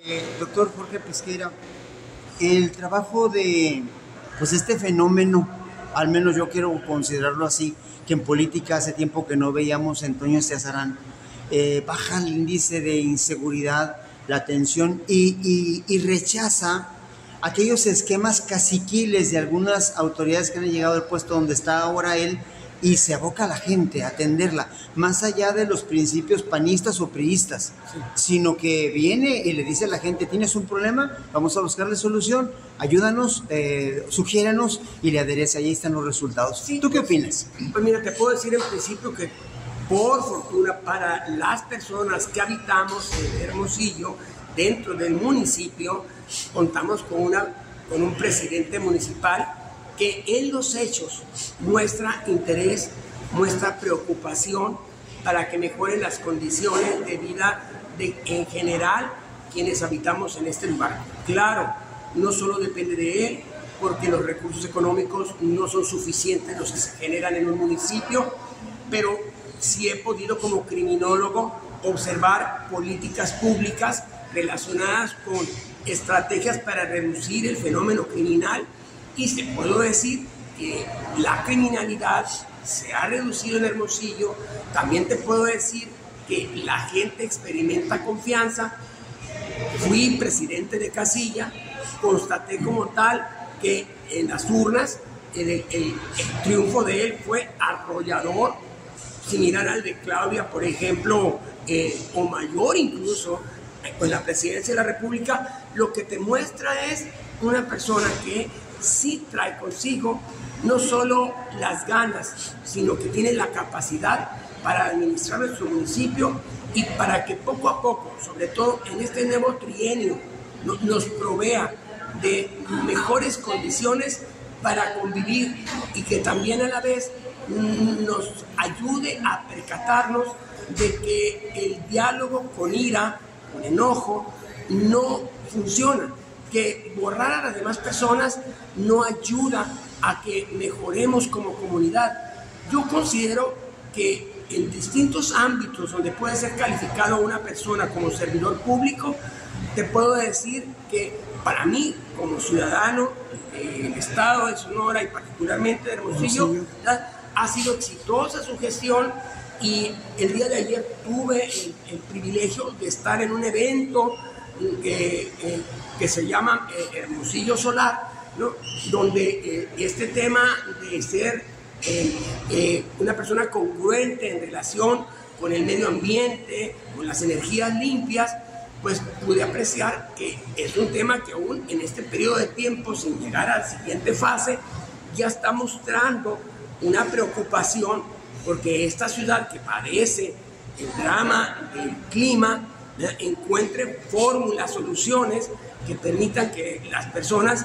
Doctor Jorge Pesqueira, el trabajo de pues este fenómeno, al menos yo quiero considerarlo así, que en política hace tiempo que no veíamos en Toño Esteazarán, baja el índice de inseguridad, la tensión y rechaza aquellos esquemas caciquiles de algunas autoridades que han llegado al puesto donde está ahora él, y se aboca a la gente a atenderla, más allá de los principios panistas o priistas, sí, sino que viene y le dice a la gente: tienes un problema, vamos a buscarle solución, ayúdanos, sugiéranos, y le adereza, y ahí están los resultados. Sí, ¿tú qué opinas? Pues mira, te puedo decir en principio que por fortuna para las personas que habitamos en Hermosillo, dentro del municipio, contamos con un presidente municipal que en los hechos muestra interés, muestra preocupación para que mejoren las condiciones de vida en general quienes habitamos en este lugar. Claro, no solo depende de él, porque los recursos económicos no son suficientes los que se generan en un municipio, pero sí he podido como criminólogo observar políticas públicas relacionadas con estrategias para reducir el fenómeno criminal. Y te puedo decir que la criminalidad se ha reducido en Hermosillo. También te puedo decir que la gente experimenta confianza. Fui presidente de casilla, constaté como tal que en las urnas el triunfo de él fue arrollador, similar al de Claudia, por ejemplo, o mayor incluso, con la presidencia de la República. Lo que te muestra es una persona que sí trae consigo no solo las ganas, sino que tiene la capacidad para administrar nuestro municipio y para que poco a poco, sobre todo en este nuevo trienio, nos provea de mejores condiciones para convivir, y que también a la vez nos ayude a percatarnos de que el diálogo con ira, con enojo, no funciona, que borrar a las demás personas no ayuda a que mejoremos como comunidad. Yo considero que en distintos ámbitos donde puede ser calificado una persona como servidor público, te puedo decir que para mí, como ciudadano del estado de Sonora y particularmente de Hermosillo, ha sido exitosa su gestión. Y el día de ayer tuve el privilegio de estar en un evento que se llama Hermosillo Solar, ¿no? Donde este tema de ser una persona congruente en relación con el medio ambiente, con las energías limpias, pues pude apreciar que es un tema que aún en este periodo de tiempo, sin llegar a la siguiente fase, ya está mostrando una preocupación porque esta ciudad, que padece el drama del clima, encuentre fórmulas, soluciones que permitan que las personas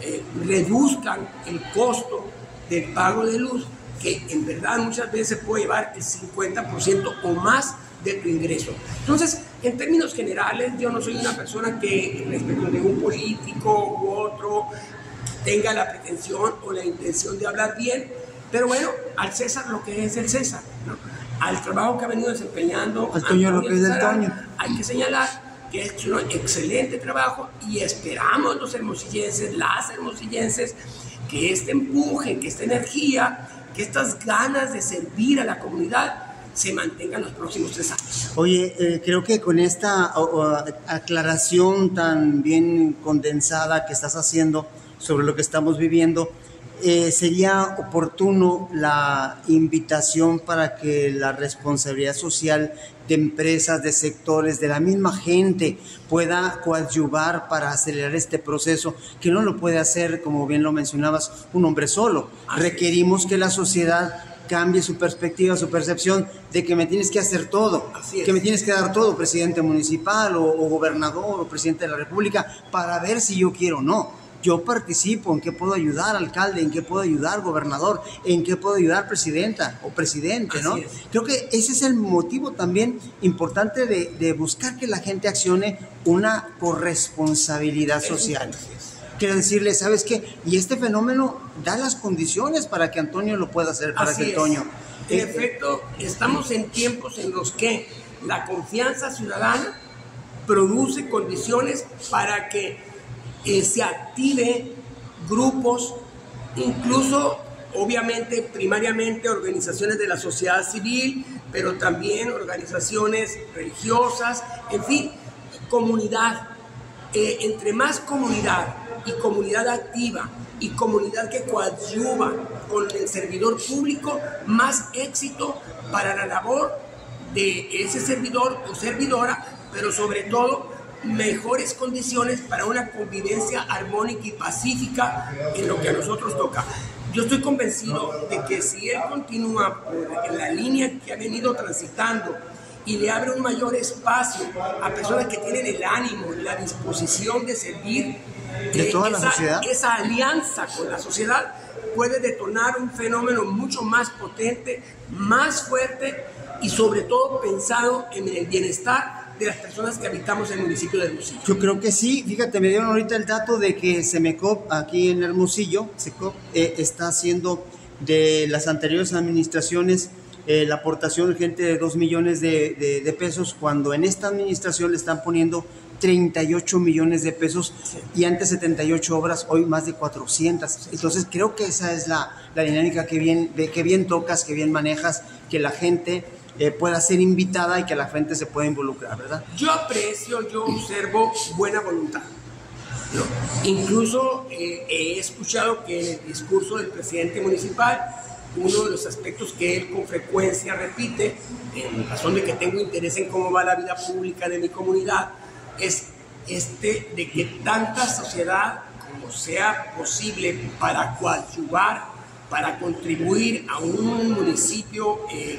reduzcan el costo del pago de luz, que en verdad muchas veces puede llevar el 50% o más de tu ingreso. Entonces, en términos generales, yo no soy una persona que, respecto de un político u otro, tenga la pretensión o la intención de hablar bien, pero bueno, al César lo que es el César, ¿no? Al trabajo que ha venido desempeñando al Toño lo que es del Toño, hay que señalar que es un excelente trabajo, y esperamos los hermosillenses, las hermosillenses, que este empuje, que esta energía, que estas ganas de servir a la comunidad se mantengan los próximos 3 años. Oye, creo que con esta aclaración tan bien condensada que estás haciendo sobre lo que estamos viviendo, sería oportuno la invitación para que la responsabilidad social de empresas, de sectores, de la misma gente pueda coadyuvar para acelerar este proceso, que no lo puede hacer, como bien lo mencionabas, un hombre solo. Requerimos que la sociedad cambie su perspectiva, su percepción de que me tienes que hacer todo, que me tienes que dar todo, presidente municipal o gobernador o presidente de la República, para ver si yo quiero o no. Yo participo, en qué puedo ayudar, alcalde, en qué puedo ayudar, gobernador, en qué puedo ayudar, presidenta o presidente, ¿no? Creo que ese es el motivo también importante de buscar que la gente accione una corresponsabilidad social. Quiero decirle, ¿sabes qué? Y este fenómeno da las condiciones para que Antonio lo pueda hacer, para que Toño. En efecto, estamos en tiempos en los que la confianza ciudadana produce condiciones para que se active grupos, incluso obviamente primariamente organizaciones de la sociedad civil, pero también organizaciones religiosas, en fin, comunidad. Entre más comunidad y comunidad activa y comunidad que coadyuva con el servidor público, más éxito para la labor de ese servidor o servidora, pero sobre todo mejores condiciones para una convivencia armónica y pacífica en lo que a nosotros toca. Yo estoy convencido de que si él continúa por la línea que ha venido transitando y le abre un mayor espacio a personas que tienen el ánimo, la disposición de servir, de toda la sociedad, esa alianza con la sociedad puede detonar un fenómeno mucho más potente, más fuerte y sobre todo pensado en el bienestar de las personas que habitamos en el municipio de Hermosillo. Yo creo que sí. Fíjate, me dieron ahorita el dato de que Semecop aquí en Hermosillo, está haciendo de las anteriores administraciones la aportación urgente de 2 millones de pesos, cuando en esta administración le están poniendo 38 millones de pesos y antes 78 obras, hoy más de 400. Entonces creo que esa es la dinámica que bien tocas, que bien manejas, que la gente pueda ser invitada y que la gente se pueda involucrar, ¿verdad? Yo aprecio, yo observo buena voluntad, ¿no? Incluso he escuchado que en el discurso del presidente municipal, uno de los aspectos que él con frecuencia repite, en razón de que tengo interés en cómo va la vida pública de mi comunidad, es de que tanta sociedad como sea posible para coadyuvar, para contribuir a un municipio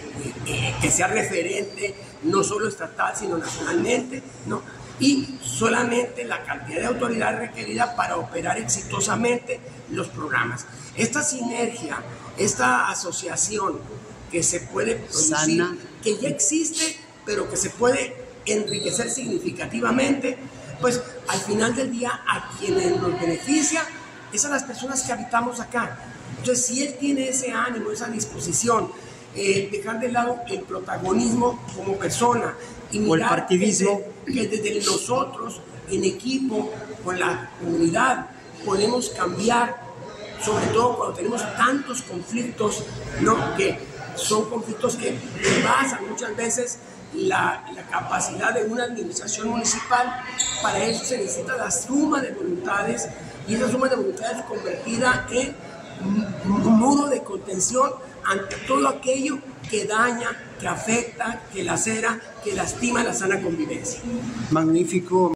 que sea referente, no solo estatal, sino nacionalmente, ¿no? Y solamente la cantidad de autoridad requerida para operar exitosamente los programas. Esta sinergia, esta asociación que se puede producir, sana, que ya existe, pero que se puede enriquecer significativamente, pues al final del día a quienes nos beneficia es a las personas que habitamos acá. Entonces, si él tiene ese ánimo, esa disposición, dejar de lado el protagonismo como persona y mirar el partidismo, que desde nosotros, en equipo, con la comunidad, podemos cambiar, sobre todo cuando tenemos tantos conflictos, ¿no? Que son conflictos que rebasan muchas veces la capacidad de una administración municipal. Para eso se necesita la suma de voluntades, y esa suma de voluntades convertida en un muro de contención ante todo aquello que daña, que afecta, que lacera, que lastima la sana convivencia. Magnífico.